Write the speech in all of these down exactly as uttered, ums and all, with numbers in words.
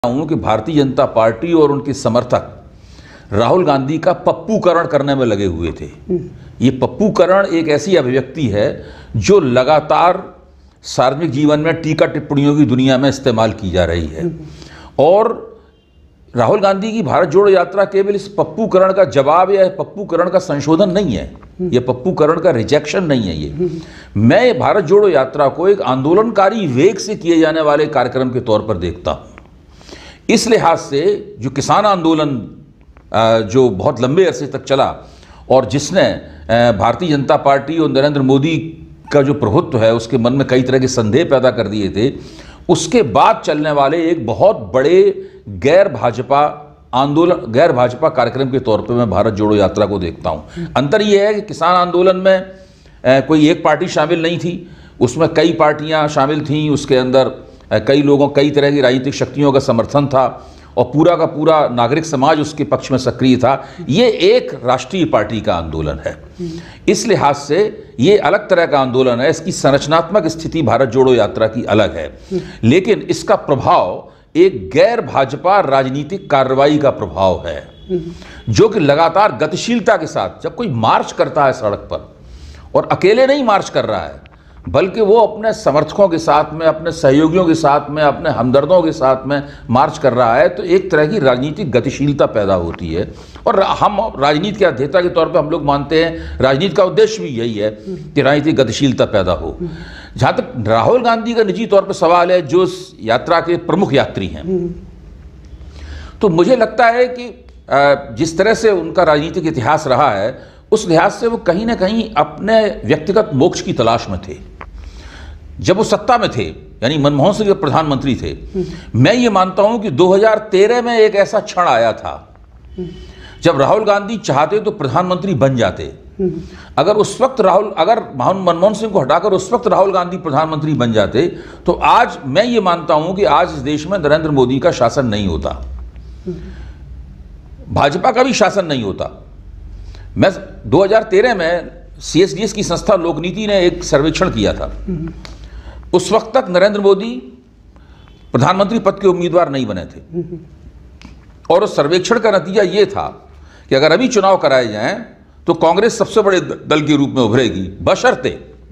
हूं कि भारतीय जनता पार्टी और उनके समर्थक राहुल गांधी का पप्पूकरण करने में लगे हुए थे। ये पप्पूकरण एक ऐसी अभिव्यक्ति है जो लगातार सार्वजनिक जीवन में टीका टिप्पणियों की दुनिया में इस्तेमाल की जा रही है। और राहुल गांधी की भारत जोड़ो यात्रा केवल इस पप्पूकरण का जवाब या पप्पूकरण का संशोधन नहीं है, ये पप्पूकरण का रिजेक्शन नहीं है। ये मैं भारत जोड़ो यात्रा को एक आंदोलनकारी वेग से किए जाने वाले कार्यक्रम के तौर पर देखता हूँ। इस लिहाज से जो किसान आंदोलन जो बहुत लंबे अरसे तक चला और जिसने भारतीय जनता पार्टी और नरेंद्र मोदी का जो प्रभुत्व है उसके मन में कई तरह के संदेह पैदा कर दिए थे, उसके बाद चलने वाले एक बहुत बड़े गैर भाजपा आंदोलन गैर भाजपा कार्यक्रम के तौर पर मैं भारत जोड़ो यात्रा को देखता हूं। अंतर यह है कि किसान आंदोलन में कोई एक पार्टी शामिल नहीं थी, उसमें कई पार्टियां शामिल थीं, उसके अंदर कई लोगों कई तरह की राजनीतिक शक्तियों का समर्थन था और पूरा का पूरा नागरिक समाज उसके पक्ष में सक्रिय था। ये एक राष्ट्रीय पार्टी का आंदोलन है, इस लिहाज से ये अलग तरह का आंदोलन है। इसकी संरचनात्मक स्थिति भारत जोड़ो यात्रा की अलग है, लेकिन इसका प्रभाव एक गैर भाजपा राजनीतिक कार्रवाई का प्रभाव है जो कि लगातार गतिशीलता के साथ जब कोई मार्च करता है सड़क पर, और अकेले नहीं मार्च कर रहा है बल्कि वो अपने समर्थकों के साथ में, अपने सहयोगियों के साथ में, अपने हमदर्दों के साथ में मार्च कर रहा है, तो एक तरह की राजनीतिक गतिशीलता पैदा होती है। और हम राजनीति के अध्येता के तौर पे हम लोग मानते हैं राजनीति का उद्देश्य भी यही है कि राजनीतिक गतिशीलता पैदा हो। जहाँ तक राहुल गांधी का निजी तौर पर सवाल है, जो इस यात्रा के प्रमुख यात्री हैं, तो मुझे लगता है कि जिस तरह से उनका राजनीतिक इतिहास रहा है उस लिहाज से वो कहीं ना कहीं अपने व्यक्तिगत मोक्ष की तलाश में थे। जब वो सत्ता में थे, यानी मनमोहन सिंह प्रधानमंत्री थे, मैं ये मानता हूं कि दो हज़ार तेरह में एक ऐसा क्षण आया था जब राहुल गांधी चाहते तो प्रधानमंत्री बन जाते। अगर उस वक्त राहुल अगर मनमोहन सिंह को हटाकर उस वक्त राहुल गांधी प्रधानमंत्री बन जाते तो आज मैं ये मानता हूं कि आज इस देश में नरेंद्र मोदी का शासन नहीं होता, भाजपा का भी शासन नहीं होता। मैं दो हज़ार तेरह में सी एस डी एस की संस्था लोकनीति ने एक सर्वेक्षण किया था। उस वक्त तक नरेंद्र मोदी प्रधानमंत्री पद के उम्मीदवार नहीं बने थे और उस सर्वेक्षण का नतीजा यह था कि अगर अभी चुनाव कराए जाएं तो कांग्रेस सबसे बड़े दल के रूप में उभरेगी, बशर्ते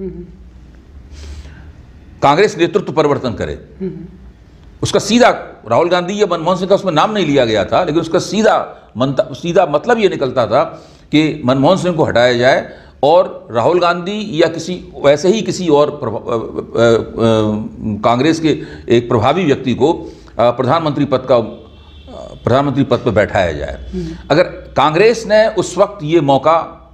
कांग्रेस नेतृत्व परिवर्तन करे। उसका सीधा राहुल गांधी या मनमोहन सिंह का उसमें नाम नहीं लिया गया था, लेकिन उसका सीधा मंता, सीधा मतलब यह निकलता था कि मनमोहन सिंह को हटाया जाए और राहुल गांधी या किसी वैसे ही किसी और कांग्रेस के एक प्रभावी व्यक्ति को प्रधानमंत्री पद का प्रधानमंत्री पद पर बैठाया जाए। अगर कांग्रेस ने उस वक्त ये मौका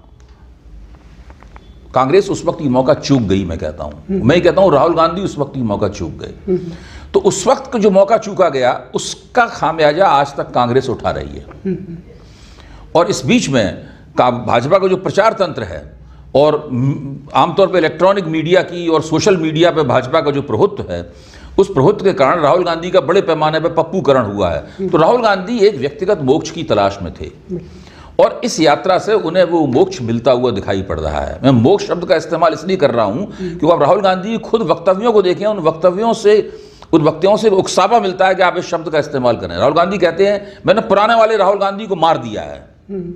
कांग्रेस उस वक्त ये मौका चूक गई, मैं कहता हूं मैं कहता हूं राहुल गांधी उस वक्त ये मौका चूक गए, तो उस वक्त जो मौका चूका गया उसका खामियाजा आज तक कांग्रेस उठा रही है। और इस बीच में भाजपा का जो प्रचार तंत्र है और आमतौर पर इलेक्ट्रॉनिक मीडिया की और सोशल मीडिया पर भाजपा का जो प्रभुत्व है, उस प्रभुत्व के कारण राहुल गांधी का बड़े पैमाने पर पप्पूकरण हुआ है। तो राहुल गांधी एक व्यक्तिगत मोक्ष की तलाश में थे और इस यात्रा से उन्हें वो मोक्ष मिलता हुआ दिखाई पड़ रहा है। मैं मोक्ष शब्द का इस्तेमाल इसलिए कर रहा हूं कि आप राहुल गांधी खुद वक्तव्यों को देखें, उन वक्तव्यों से उन वक्तव्यों से उकसावा मिलता है कि आप इस शब्द का इस्तेमाल करें। राहुल गांधी कहते हैं मैंने पुराने वाले राहुल गांधी को मार दिया है।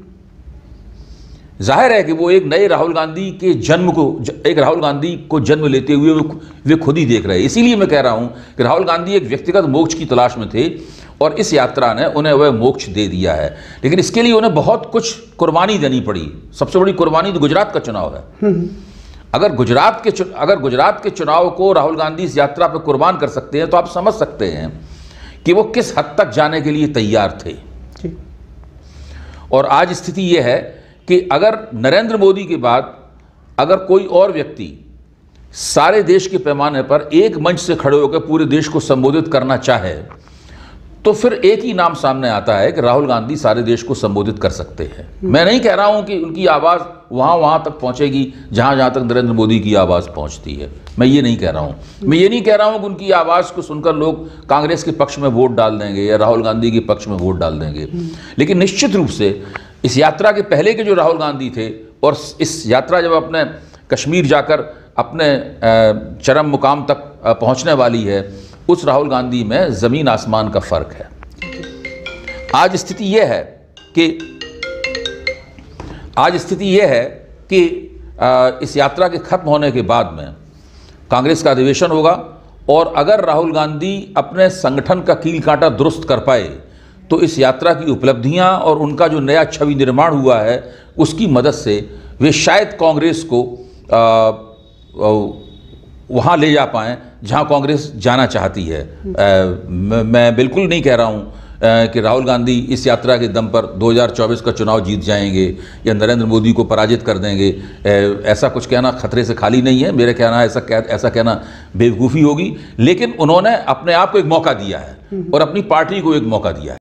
जाहिर है कि वो एक नए राहुल गांधी के जन्म को एक राहुल गांधी को जन्म लेते हुए वे खुद ही देख रहे हैं। इसीलिए मैं कह रहा हूं कि राहुल गांधी एक व्यक्तिगत मोक्ष की तलाश में थे और इस यात्रा ने उन्हें वह मोक्ष दे दिया है, लेकिन इसके लिए उन्हें बहुत कुछ कुर्बानी देनी पड़ी। सबसे बड़ी कुर्बानी तो गुजरात का चुनाव है। अगर गुजरात के अगर गुजरात के चुनाव को राहुल गांधी इस यात्रा पर कुर्बान कर सकते हैं तो आप समझ सकते हैं कि वो किस हद तक जाने के लिए तैयार थे। और आज स्थिति यह है कि अगर नरेंद्र मोदी के बाद अगर कोई और व्यक्ति सारे देश के पैमाने पर एक मंच से खड़े होकर पूरे देश को संबोधित करना चाहे तो फिर एक ही नाम सामने आता है कि राहुल गांधी सारे देश को संबोधित कर सकते हैं। मैं नहीं कह रहा हूं कि उनकी आवाज़ वहां वहां तक पहुंचेगी जहां जहां तक नरेंद्र मोदी की आवाज़ पहुंचती है, मैं ये नहीं कह रहा हूं। मैं ये नहीं कह रहा हूं कि उनकी आवाज़ को सुनकर लोग कांग्रेस के पक्ष में वोट डाल देंगे या राहुल गांधी के पक्ष में वोट डाल देंगे, लेकिन निश्चित रूप से इस यात्रा के पहले के जो राहुल गांधी थे और इस यात्रा जब अपने कश्मीर जाकर अपने चरम मुकाम तक पहुंचने वाली है, उस राहुल गांधी में ज़मीन आसमान का फ़र्क है। आज स्थिति यह है कि आज स्थिति यह है कि इस यात्रा के खत्म होने के बाद में कांग्रेस का अधिवेशन होगा, और अगर राहुल गांधी अपने संगठन का कील कांटा दुरुस्त कर पाए तो इस यात्रा की उपलब्धियां और उनका जो नया छवि निर्माण हुआ है उसकी मदद से वे शायद कांग्रेस को वहाँ ले जा पाएँ जहाँ कांग्रेस जाना चाहती है। आ, मैं बिल्कुल नहीं कह रहा हूँ कि राहुल गांधी इस यात्रा के दम पर दो हज़ार चौबीस का चुनाव जीत जाएंगे या नरेंद्र मोदी को पराजित कर देंगे। ऐसा कुछ कहना खतरे से खाली नहीं है। मेरे कहना ऐसा कह, ऐसा कहना बेवकूफ़ी होगी, लेकिन उन्होंने अपने आप को एक मौका दिया है और अपनी पार्टी को एक मौका दिया है।